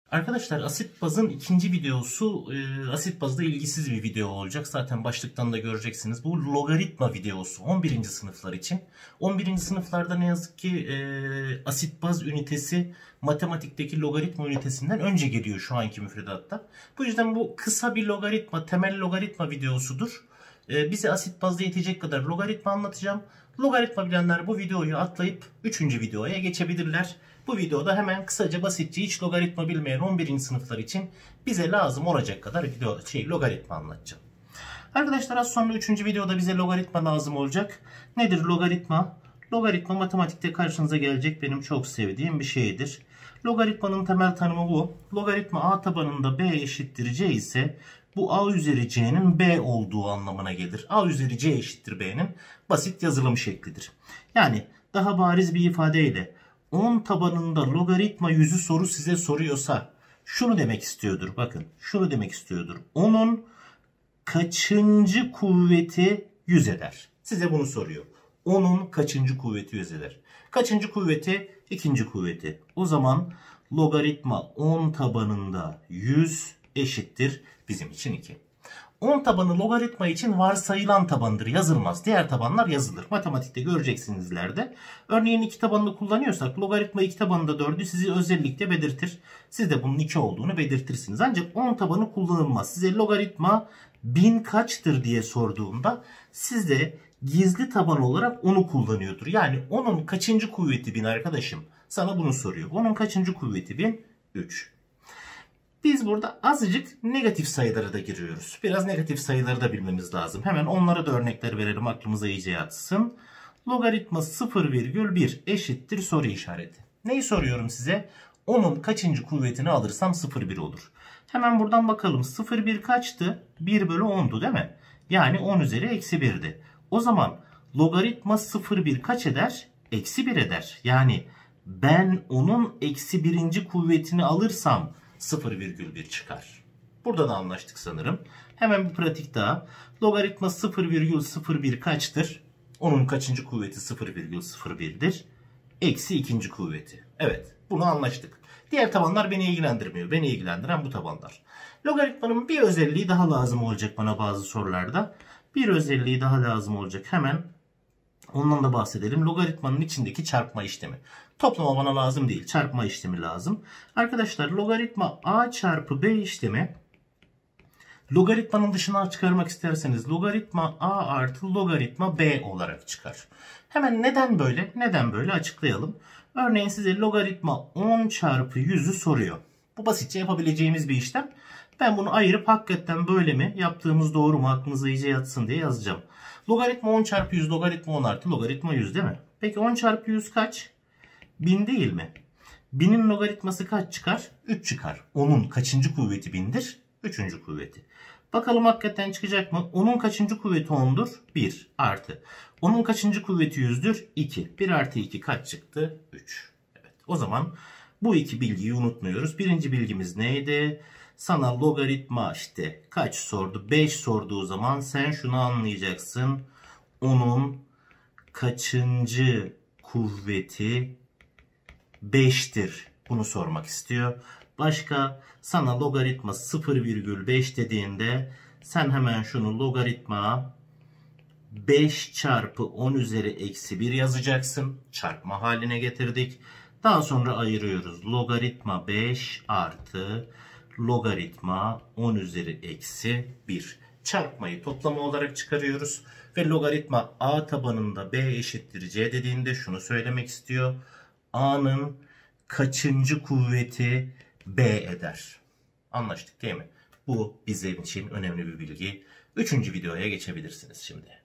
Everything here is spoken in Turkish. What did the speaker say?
Arkadaşlar asit bazın ikinci videosu asit bazda ilgisiz bir video olacak. Zaten başlıktan da göreceksiniz. Bu logaritma videosu 11. sınıflar için. 11. sınıflarda ne yazık ki asit baz ünitesi matematikteki logaritma ünitesinden önce geliyor şu anki müfredatta. Bu yüzden bu kısa bir logaritma, temel logaritma videosudur. Bize asit bazda yetecek kadar logaritma anlatacağım. Logaritma bilenler bu videoyu atlayıp 3. videoya geçebilirler. Bu videoda hemen kısaca basitçe hiç logaritma bilmeyen 11. sınıflar için bize lazım olacak kadar logaritma anlatacağım. Arkadaşlar az sonra 3. videoda bize logaritma lazım olacak. Nedir logaritma? Logaritma matematikte karşınıza gelecek benim çok sevdiğim bir şeydir. Logaritmanın temel tanımı bu. Logaritma a tabanında b eşittir c ise bu a üzeri c'nin b olduğu anlamına gelir. A üzeri c eşittir b'nin basit yazılım şeklidir. Yani daha bariz bir ifadeyle 10 tabanında logaritma yüzü soru size soruyorsa şunu demek istiyordur. Bakın şunu demek istiyordur. 10'un kaçıncı kuvveti 100 eder? Size bunu soruyor. 10'un kaçıncı kuvveti 100 eder? Kaçıncı kuvveti? İkinci kuvveti. O zaman logaritma 10 tabanında 100 eşittir bizim için 2. 10 tabanı logaritma için varsayılan tabandır. Yazılmaz. Diğer tabanlar yazılır. Matematikte göreceksiniz ileride. Örneğin 2 tabanını kullanıyorsak logaritma 2 tabanında 4'ü sizi özellikle belirtir. Siz de bunun 2 olduğunu belirtirsiniz. Ancak 10 tabanı kullanılmaz. Size logaritma 1000 kaçtır diye sorduğunda siz de gizli taban olarak 10'u kullanıyordur. Yani 10'un kaçıncı kuvveti 1000 arkadaşım? Sana bunu soruyor. 10'un kaçıncı kuvveti 1000? 3. Biz burada azıcık negatif sayılara da giriyoruz. Biraz negatif sayıları da bilmemiz lazım. Hemen onlara da örnekler verelim aklımıza iyice yatsın. Logaritma 0,1 eşittir soru işareti. Neyi soruyorum size? 10'un kaçıncı kuvvetini alırsam 0,1 olur. Hemen buradan bakalım. 0,1 kaçtı? 1 bölü 10'du değil mi? Yani 10 üzeri eksi 1'di. O zaman logaritma 0,1 kaç eder? Eksi 1 eder. Yani ben onun eksi 1. kuvvetini alırsam 0,1 çıkar. Burada da anlaştık sanırım. Hemen bir pratik daha. Logaritma 0,01 kaçtır? Onun kaçıncı kuvveti 0,01'dir? Eksi ikinci kuvveti. Evet, bunu anlaştık. Diğer tabanlar beni ilgilendirmiyor. Beni ilgilendiren bu tabanlar. Logaritmanın bir özelliği daha lazım olacak bana bazı sorularda. Bir özelliği daha lazım olacak. Hemen ondan da bahsedelim. Logaritmanın içindeki çarpma işlemi. Toplama bana lazım değil. Çarpma işlemi lazım. Arkadaşlar logaritma a çarpı b işlemi logaritmanın dışına çıkarmak isterseniz logaritma a artı logaritma b olarak çıkar. Hemen neden böyle? Neden böyle açıklayalım. Örneğin size logaritma 10 çarpı 100'ü soruyor. Bu basitçe yapabileceğimiz bir işlem. Ben bunu ayırıp hakikaten böyle mi yaptığımız doğru mu aklınıza iyice yatsın diye yazacağım. Logaritma 10 çarpı 100 logaritma 10 artı logaritma 100 değil mi? Peki 10 çarpı 100 kaç? 1000 değil mi? 1000'in logaritması kaç çıkar? 3 çıkar. 10'un kaçıncı kuvveti 1000'dir? 3. kuvveti. Bakalım hakikaten çıkacak mı? 10'un kaçıncı kuvveti 10'dur? 1 artı. 10'un kaçıncı kuvveti 100'dür? 2. 1 artı 2 kaç çıktı? 3. Evet. O zaman bu iki bilgiyi unutmuyoruz. Birinci bilgimiz neydi? Sana logaritma işte kaç sordu? 5 sorduğu zaman sen şunu anlayacaksın. 10'un kaçıncı kuvveti 5'tir. Bunu sormak istiyor. Başka sana logaritma 0,5 dediğinde sen hemen şunu logaritma 5 çarpı 10 üzeri eksi 1 yazacaksın. Çarpma haline getirdik. Daha sonra ayırıyoruz. Logaritma 5 artı logaritma 10 üzeri eksi 1. Çarpmayı toplama olarak çıkarıyoruz. Ve logaritma a tabanında b eşittir c dediğinde şunu söylemek istiyor. A'nın kaçıncı kuvveti b eder? Anlaştık değil mi? Bu bizim için önemli bir bilgi. 3. videoya geçebilirsiniz şimdi.